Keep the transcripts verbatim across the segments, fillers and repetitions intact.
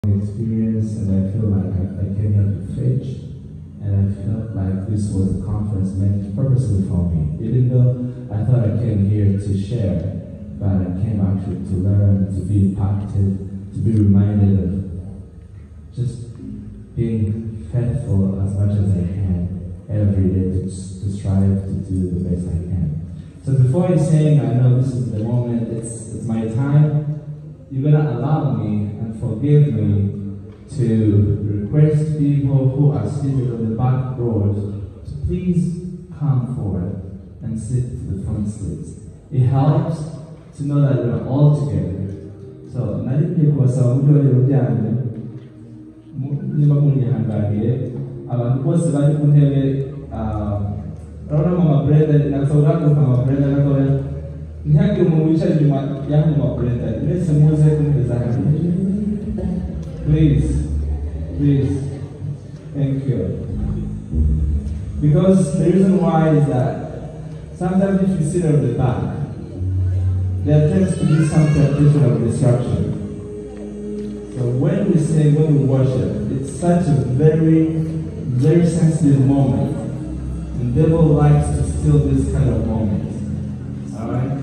experience, and I feel like I, I came here to preach, and I felt like this was a conference meant purposely for me. Even though I thought I came here to share, but I came actually to learn, to be impacted, to be reminded of just being faithful as much as I can every day, to, to strive to do the best I can. So before I sing, I know this is the moment, it's, it's my time. You're going to allow me and forgive me to request people who are seated on the back rows to please come forward and sit to the front seats. It helps to know that we're all together. So, nalipye kuwasaba mujolero byanyu niba munyihanganiye abantu bose bari ku ntebe urabona mama Brenda nasohora ko mama Brenda nakora ntihagire umuntu wicaye inyuma y'aho mama Brenda mwese muze kumeza hamwe. Please, please, thank you. Because the reason why is that sometimes if you sit at the back, there tends to be some temptation of disruption. So when we sing, when we worship, it's such a very, very sensitive moment. And the devil likes to steal this kind of moment. Alright?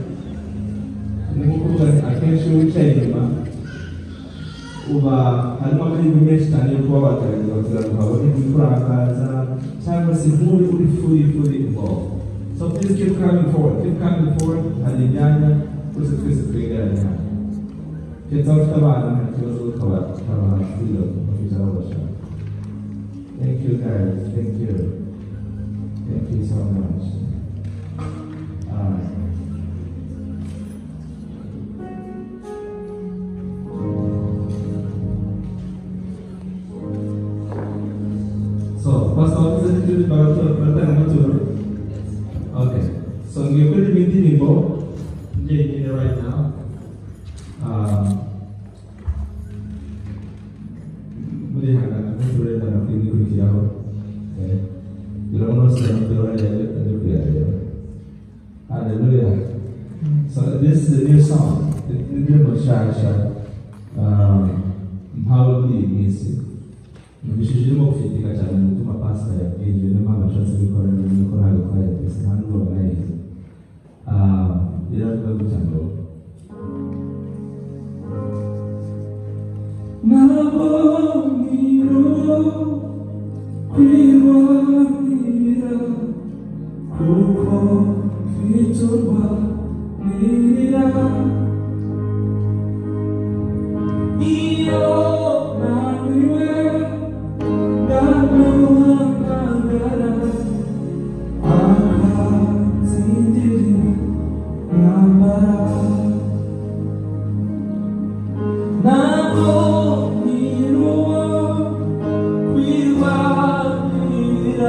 I can't show you change, man. Uba harimo amahirwe menshi cyane yo kuba bagaragaza bakiranuka bari kurakaza cyangwa se muri uri fully fully involved. So please keep coming forward, keep coming forward. Hari imyanya twese twese twegeranye hano. Kiza ufite abana nta kibazo ukaba ukabahasira bakwicara aho bashaka. Thank you guys, thank you, thank you so much. Alright. So, first of all, let's do the Okay, so you're going to be thinking about getting it right now. Um, okay, you don't know something. Hallelujah. So, this is a new song. The new Shah Shah. Um, how do you miss it? Nishijimo kufitika cyane mutuma pastor yagiye no mama cyose bikora no kora gukora pesa hano barayize ah iravuga gutango nabo miro kwirwanira kuko fiturwa nira iyo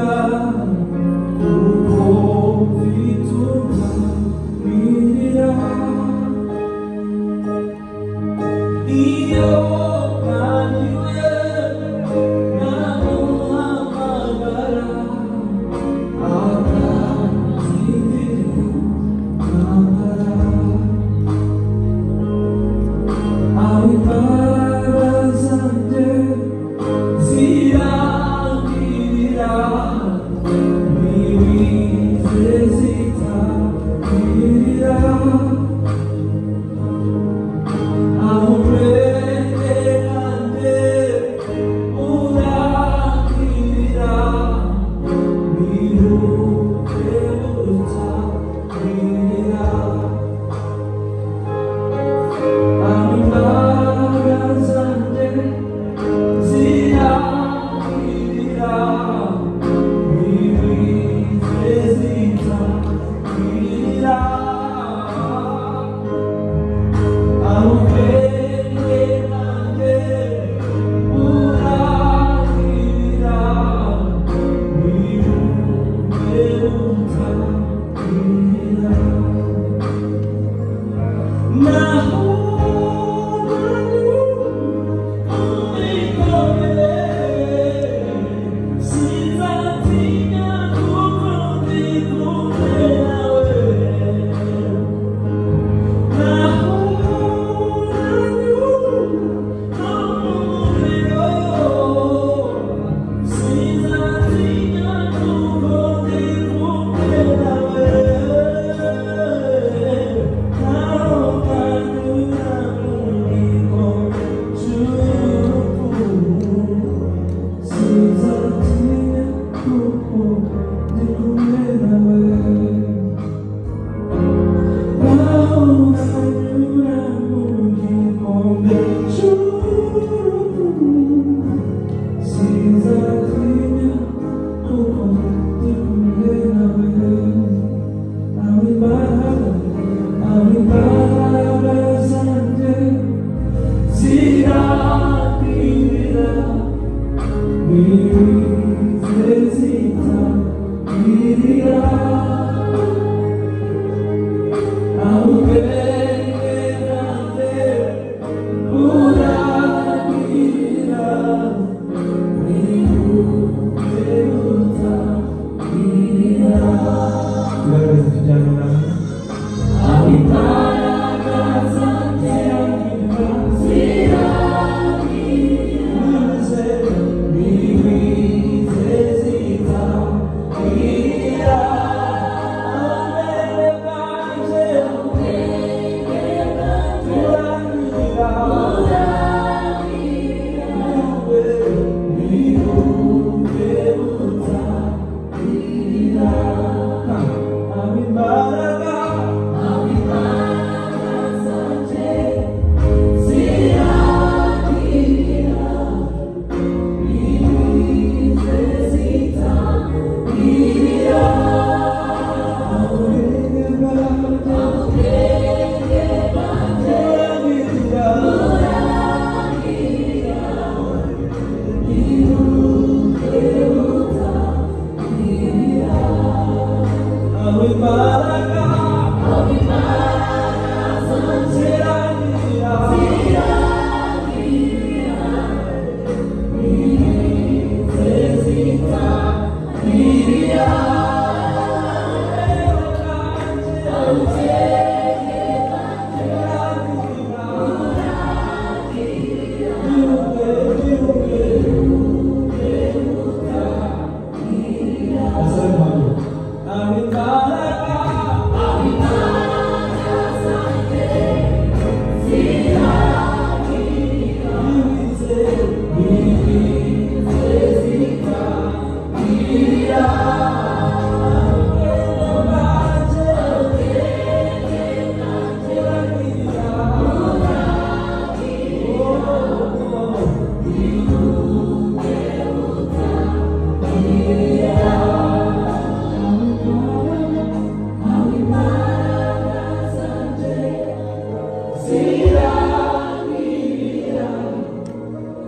Oh,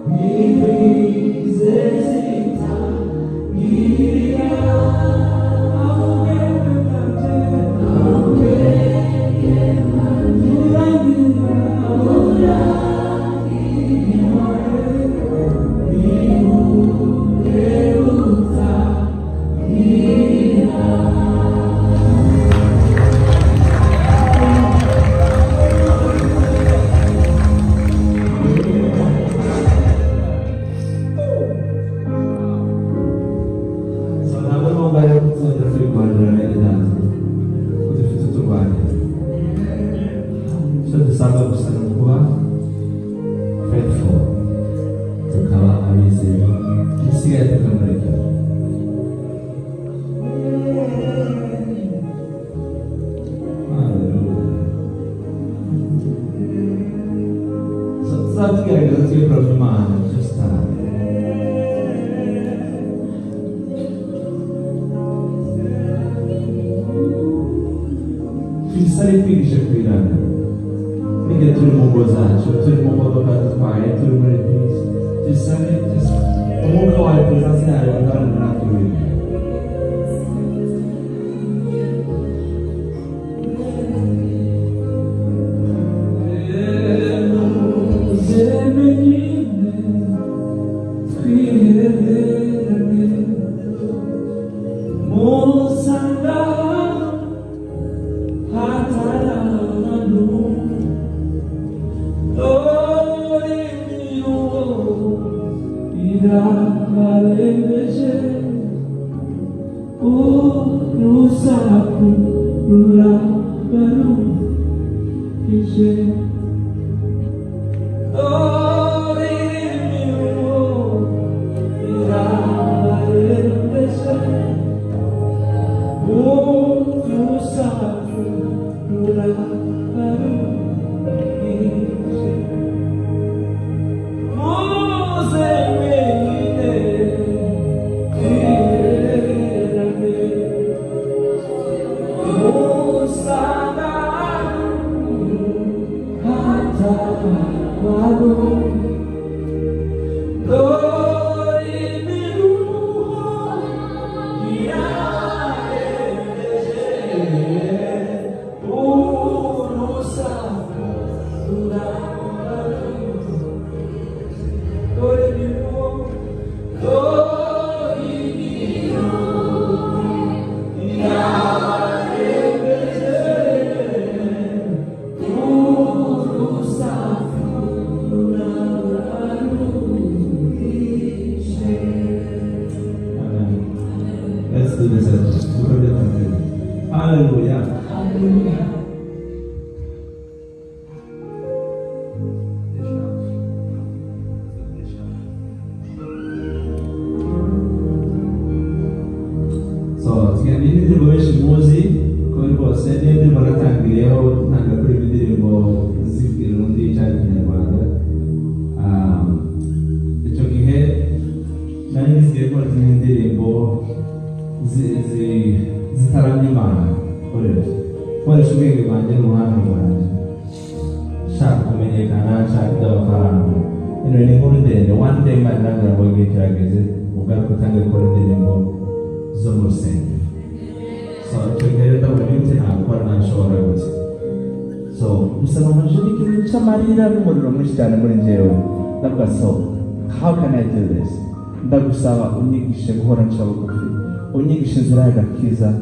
How can I do this? Ndagusaba unyigishe guhoranisha bugufi, unyigishe inzira y'agakiza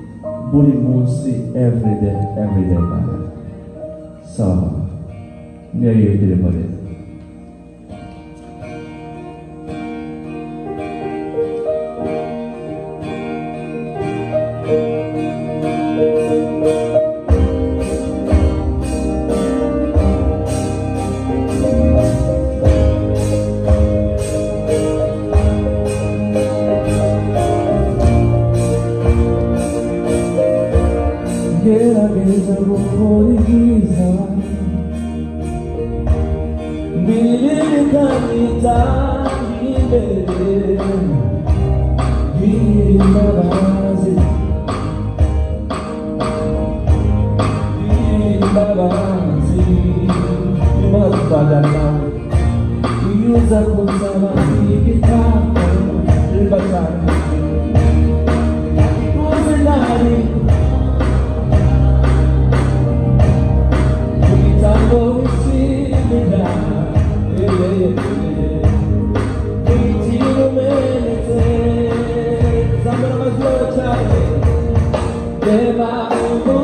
buri munsi, every day, every day, God. So, niyo iyo ndirimbo rero. You Uza kusaba ikitako Ilbatana Ikuzi nani Kuitango isimila Kuitino menete Zamana mazlo chale Deva umo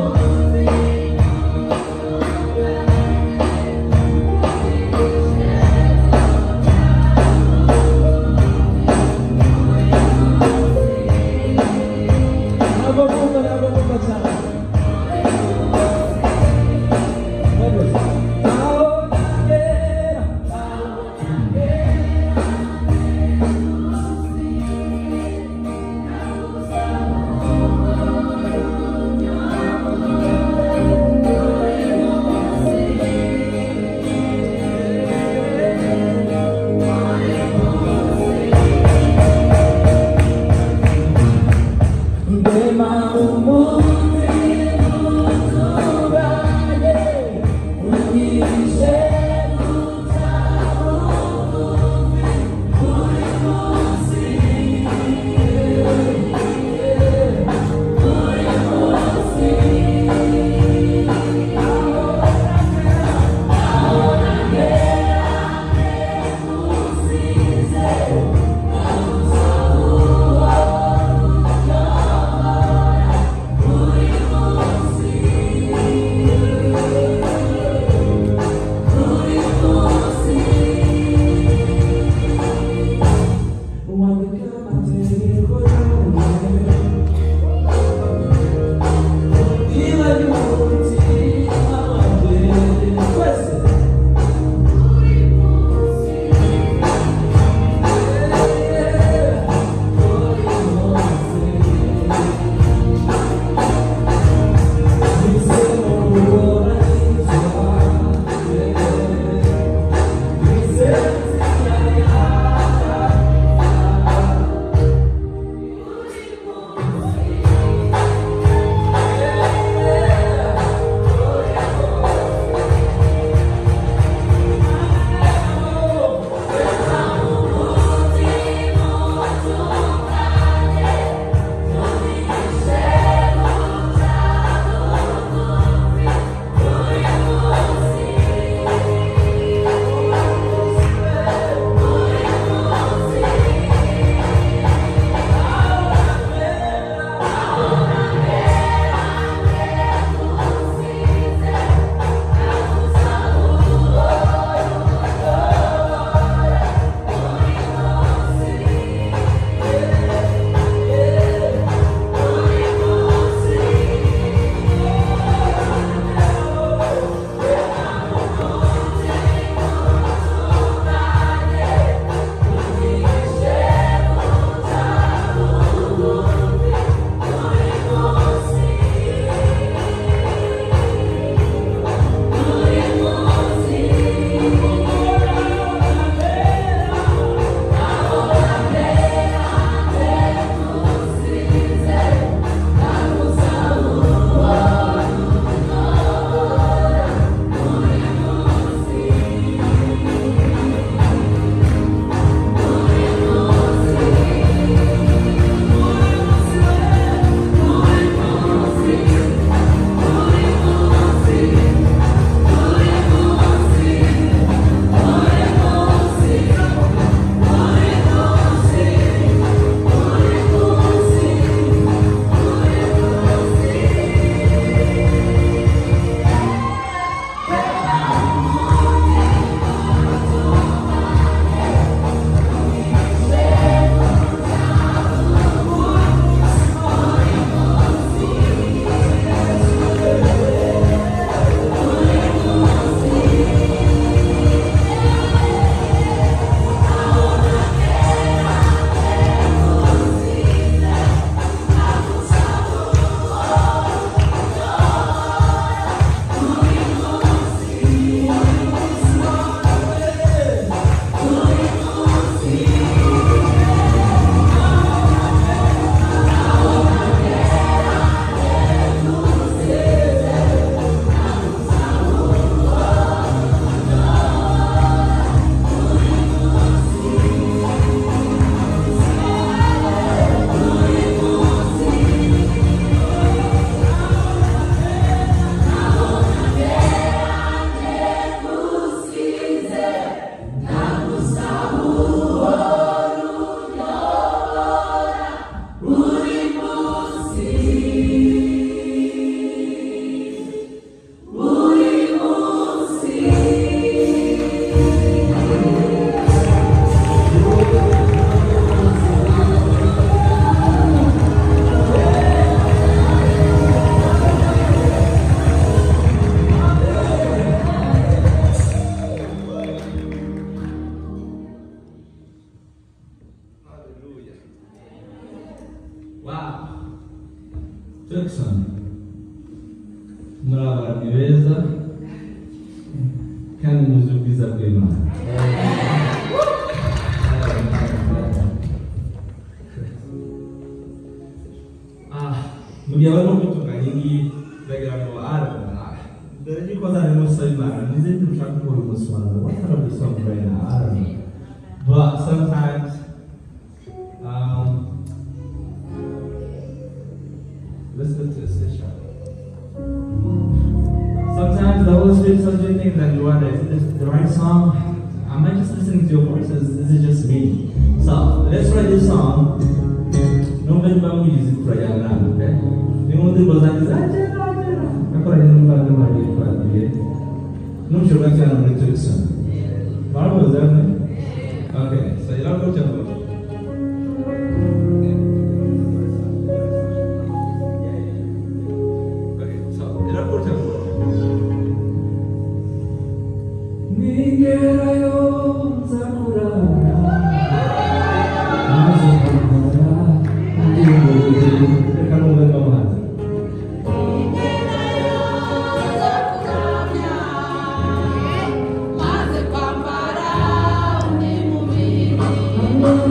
Jackson. Muri abantu beza kandi muzi ubwiza bw'Imana. Ah, mugihe barimo gutunganya iyi ndagira ngo arabona dore yuko azana umusaba Imana nize dushaka gukora umusobanuro what kind of a song right now I don't know but sometimes um let's go to the station. Sometimes the Holy Spirit tells you things that you wonder, is this the right song? Am I just listening to your voices? Is it just me? So let's write this song. Nobody but music for a young man, okay? The only was like, I thought I didn't know what I did. No, sure, I can't read to some. What was that? Okay, so you don't go to the Thank you.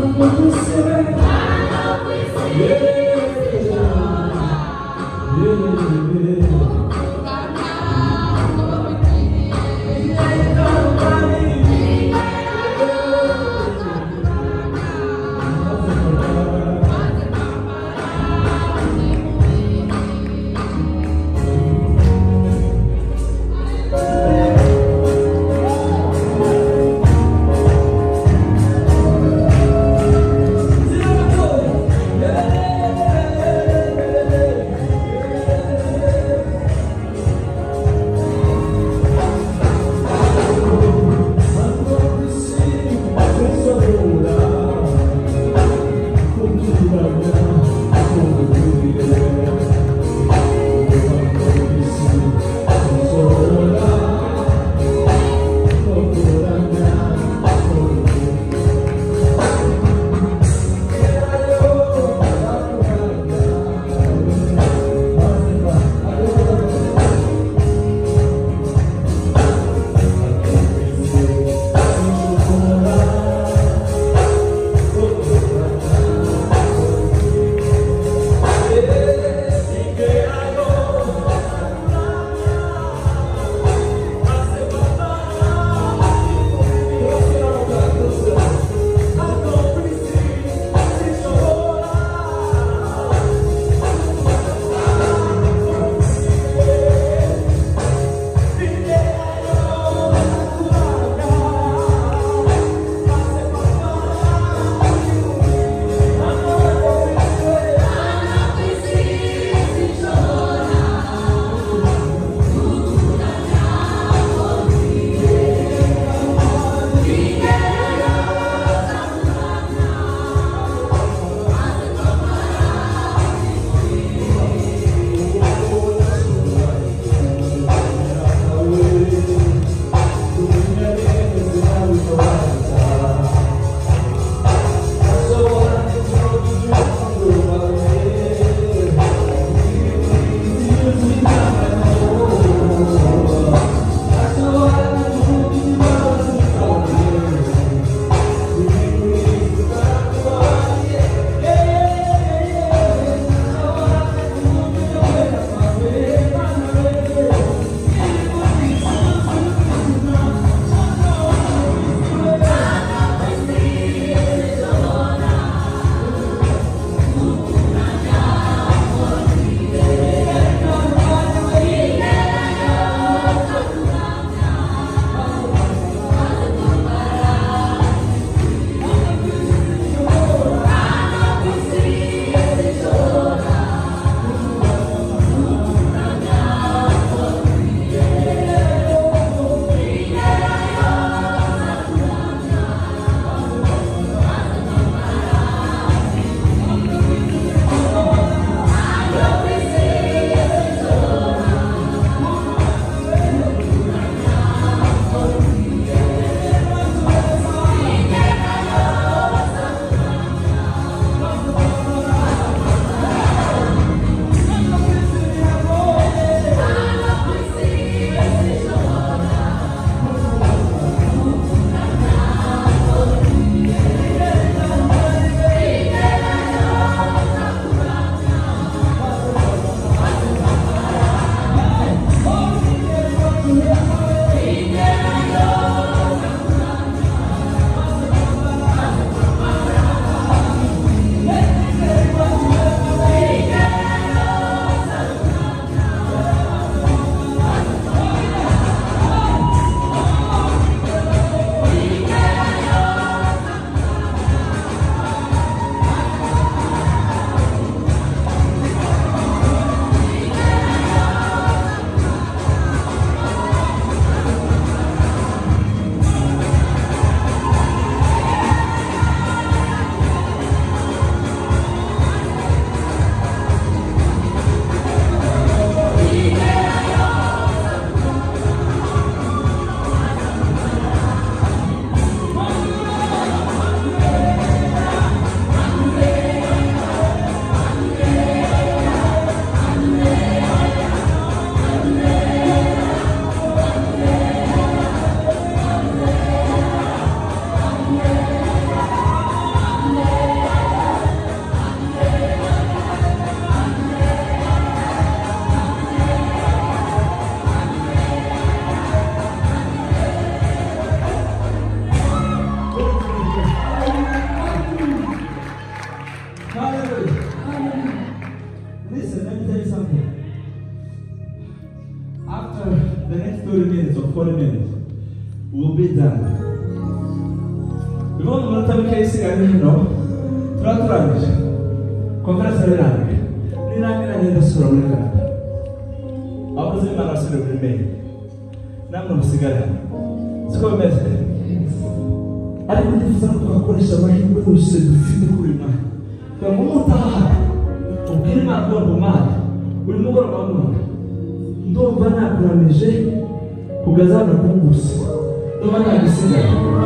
forty minutes. We'll be done. We won't want to take a you know. Try to run it. Conference around it. Nina and the story. I was in my house every day. Now I'm a cigarette. Let's go message. I didn't think to a question where you will say the funeral. The moment I kill my God, man, will move around. Don't van a planeger. Kugazana kungusi. Tomana bisida.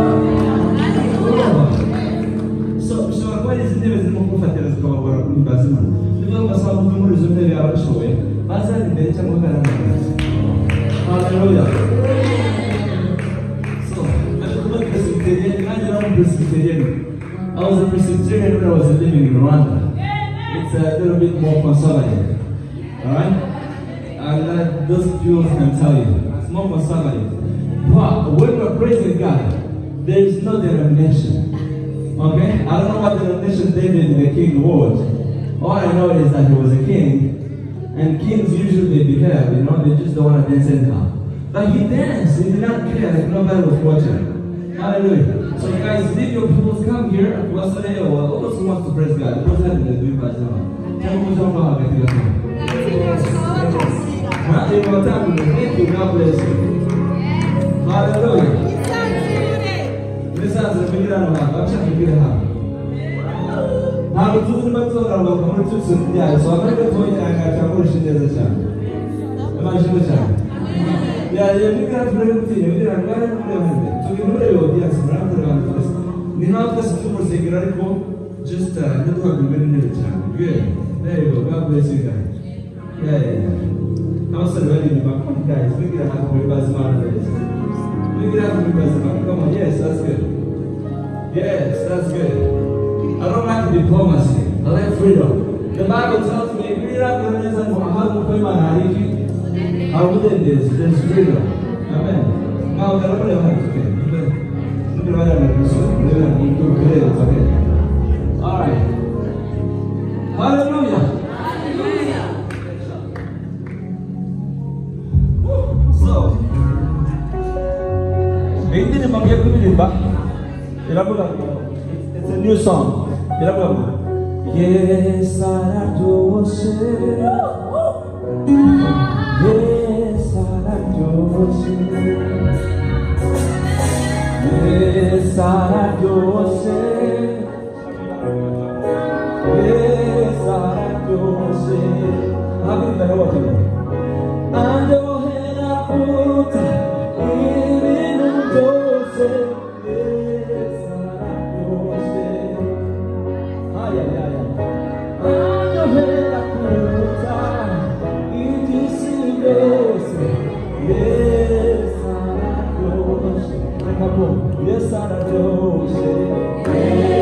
So, so agora esse nível de não confater as colaborar com o Bazima. Levando passar o número de zumbi a show. Mas a gente já não vai Hallelujah. So, I was a Presbyterian. I am a Presbyterian. I was a Presbyterian when I was living in Rwanda. It's a little bit more conservative. Alright? And uh, those people can tell you. More conservative. But when we're praising God, there is no denomination. Okay? I don't know what denomination David the king was. All I know is that he was a king, and kings usually behave, you know, they just don't want to dance anyhow. But he danced, he did not care, like nobody was watching. Hallelujah. So guys, leave your people, come here, what's the name? Well, all those who want to praise God, what's happening to do by now? Tell me what's wrong with Thank you, God bless you. Hallelujah. Listen to the beginning of our life. I'm going to do the matter of our community. Yeah, so I'm going to go and I can push it as a child. Imagine the child. Yeah, you're going to have to bring it to you. You're going to have to bring it to you. So you know the audience. You're not just super secret. Just uh, look how you're going to do it. Good. There you go. God bless you guys. Yeah, yeah, yeah. I'm also ready to come on, guys. Look at how we pass my race. Look at how we pass my Come on, yes, that's good. Yes, that's good. I don't like diplomacy. I like freedom. The Bible tells me, freedom is a I wouldn't this. There's freedom. Amen. Now, the Lord has to get. Look at what I'm doing. Okay. All right. Hallelujah. So, it's a new song. Yes, I do say. Yes, I do say. Yes, I do say. Yes, I do say. How do you know what to do? And the head I put in the door. Yes, I do say. Ah, yeah, yeah, yeah. And the head I put in the door. Yes, I do say. Yes, I do say.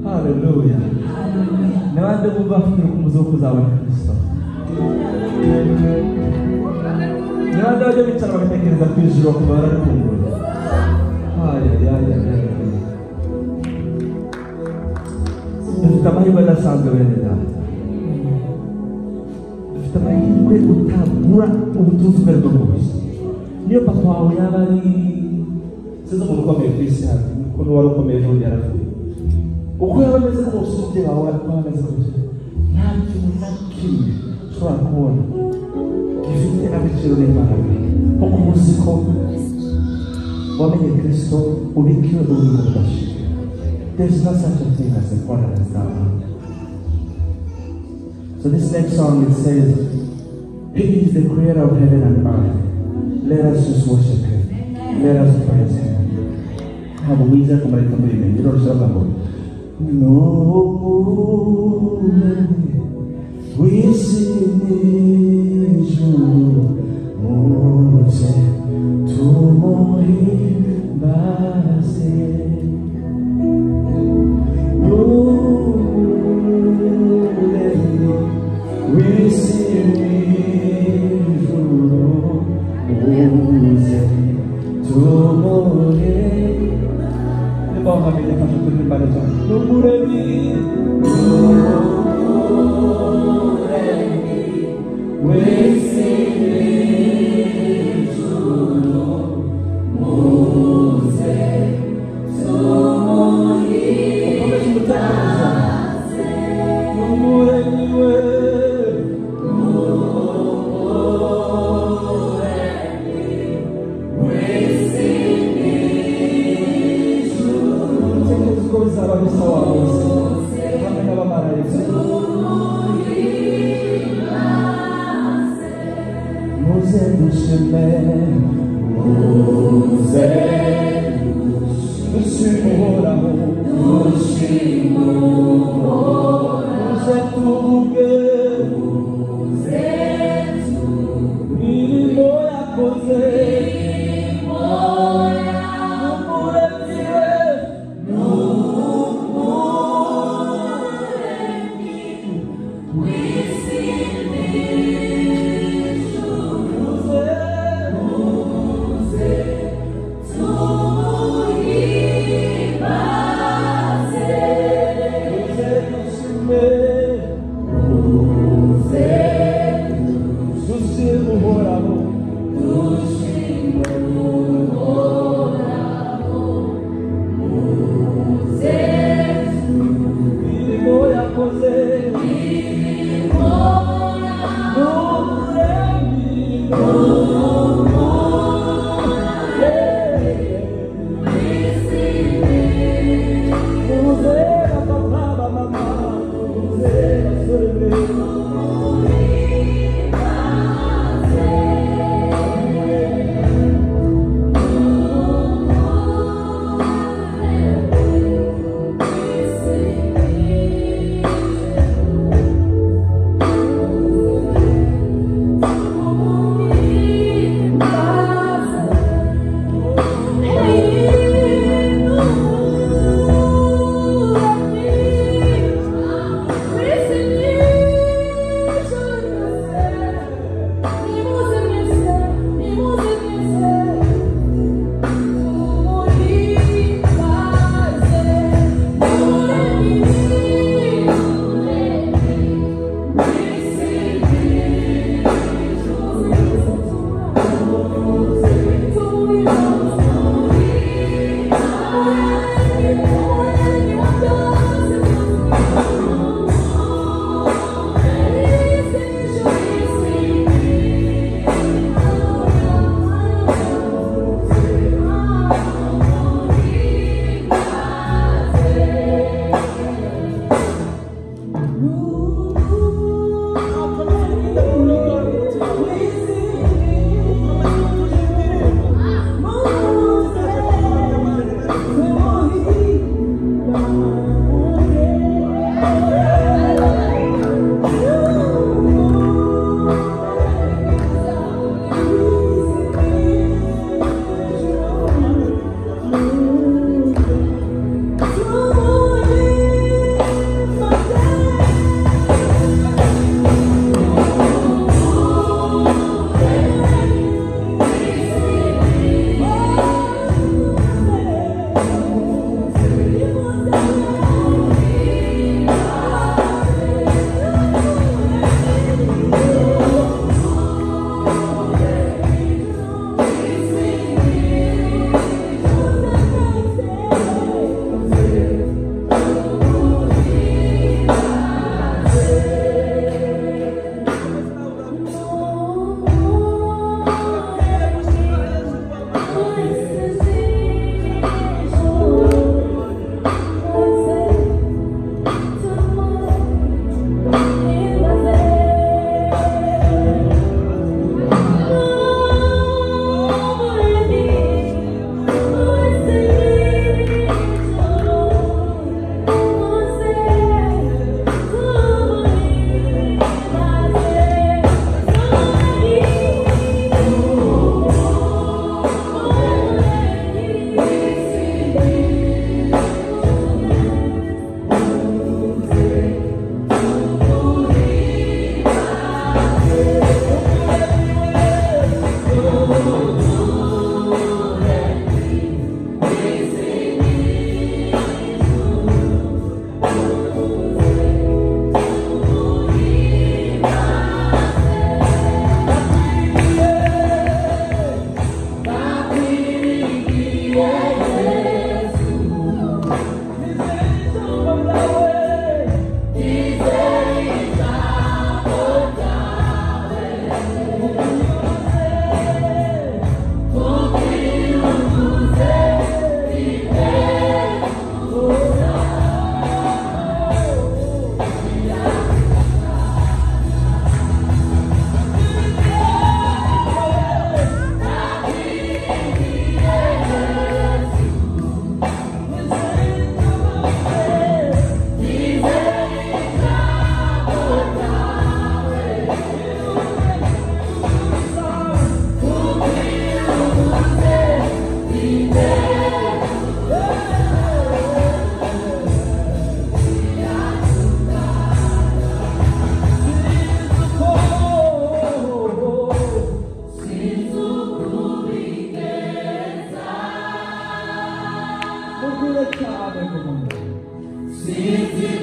Haleluya. N'abandi bumva bafite urukumbuzi rwo kuzabona Kristo. N'abandi bajya bicara bagatekereza ku ijuru bakumva barakumbuye. Haya ya ya ya. Dufite amahirwe adasanzwe bene data. Dufite amahirwe utagura ubutunzi bwawe bwose. Niyo papa wawe yaba ari sizo umuntu ukomeye ku isi hano, ukuntu wari ukomeye n'undi yarapfuye. Uko yaba ameze kose umubyeyi wawe ariko ameze kose, nta kintu na kimwe ushobora kubona gifite agaciro n'imbaraga nko kuba uzi ko wamenye Kristo ubikiwe ubugingo budashira. There is no such a thing as a foreigner as that. So this next song, it says, He is the creator of heaven and earth. Let us just worship Him. Let us praise Him. Have a wizard come right from the evening. You don't shut up. No, we sing you, Mose, to Mohim Base. We sing you, Mose, to Mohim. Bom, família, faz tudo bem para já. No Muremi, Muremi, we sing to Mose, to Mohim. Vamos escutar no Muremi, we sing. Coisa abençoada, Senhor.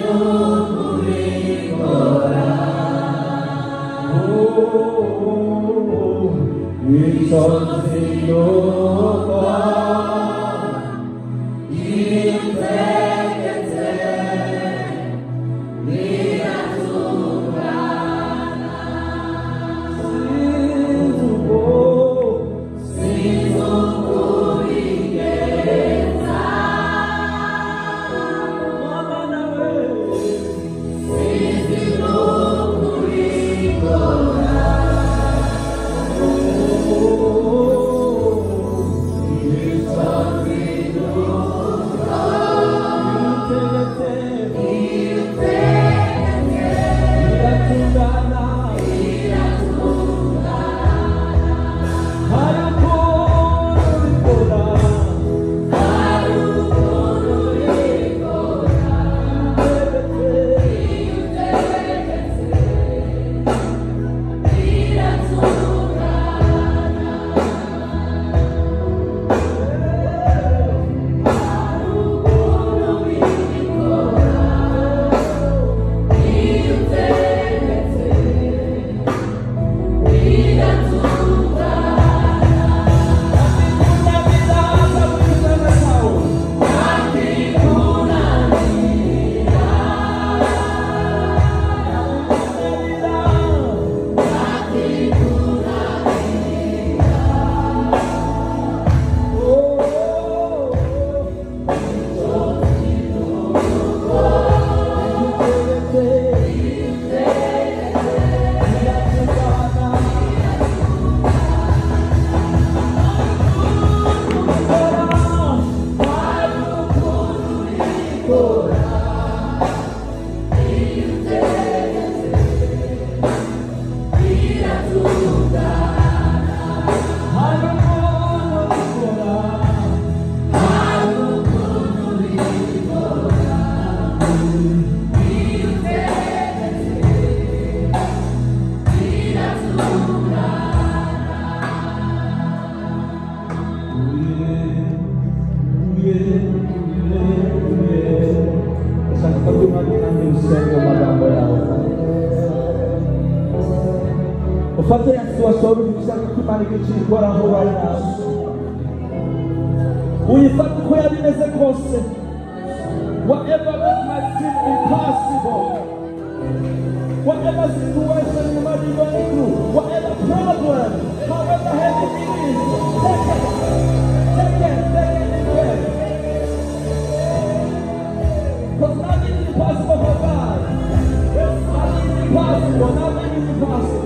Fazer a sua sombra de que que marikiti kora right now. Uyifata uko yabimeze kose. Whatever that might seem impossible, whatever situation you might be going through, whatever problem, however heavy it is, take it, take it, take it in prayer. Because nothing is impossible for God. Nothing is impossible, nothing is impossible.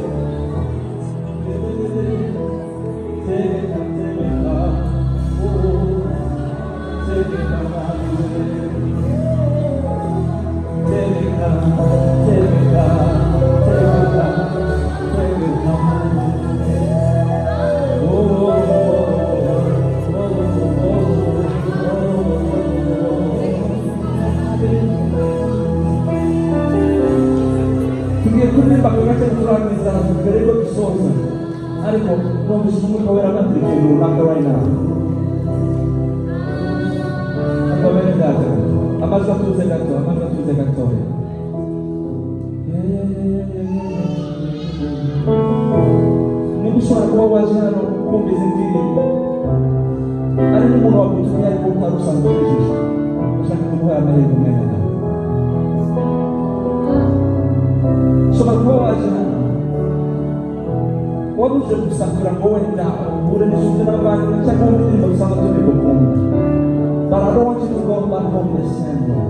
But I don't want you to go back home the same way.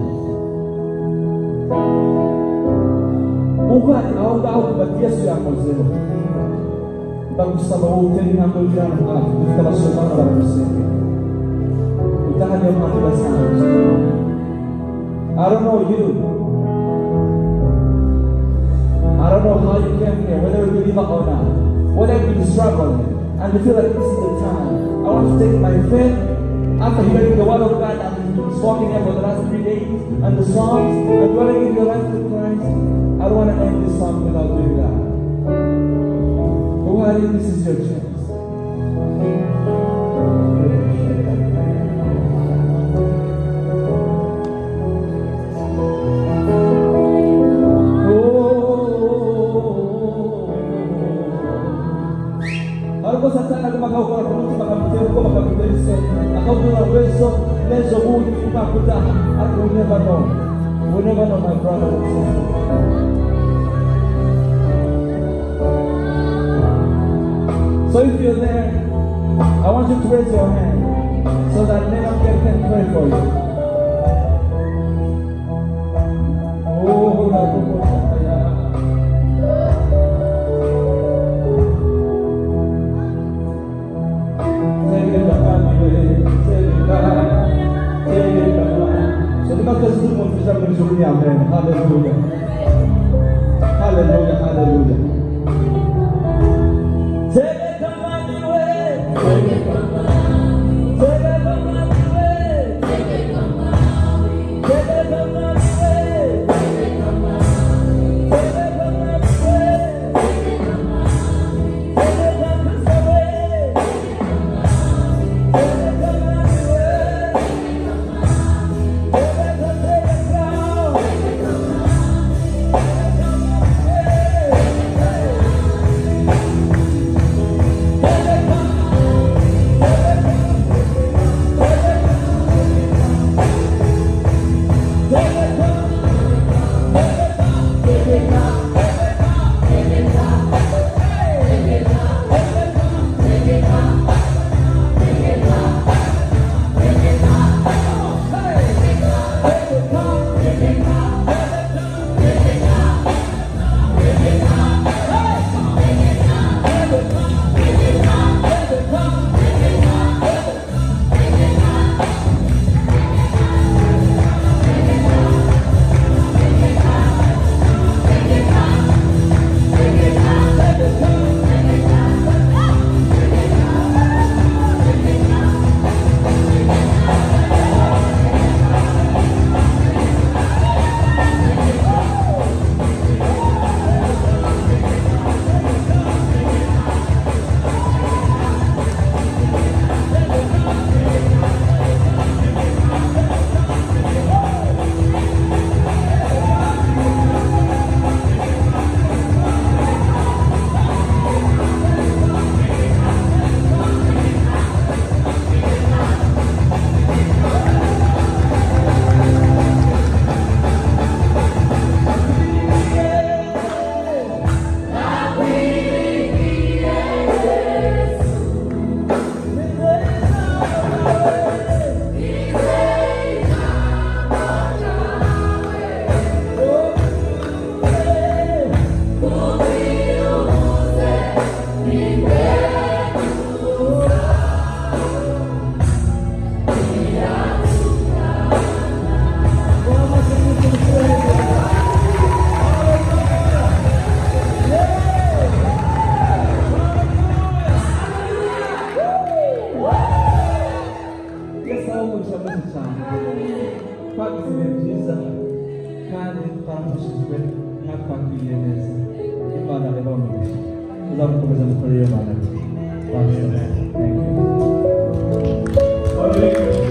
Bukan awal tahu bahagia siapa manusia. Tapi sama ujian yang kau jalan ah, kita masuk dalam manusia. Kita hanya mati bersama. I don't know you. I don't know how you came here, whether you give up or not, whether you've been struggling, and you feel like this is the time. I want to take my faith after hearing the word of God and walking here for the last three days and the songs and dwelling in your life with Christ. I don't want to end this song without doing that. Go ahead, this is your chance. makuta. I will never know. We never know, my brother and sister. So if you're there, I want you to raise your hand so that men of God can pray for you. Oh, la boca chaya. So the doctor is doing what he's going to do. Amen. Hallelujah. Hallelujah. Hallelujah. Thank you.